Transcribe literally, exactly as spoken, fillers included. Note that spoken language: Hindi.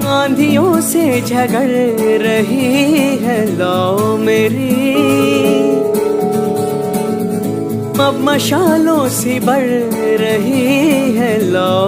आंधियों से झगड़ रही है लौ मेरी, अब मशालों सी बढ़ रही है लौ।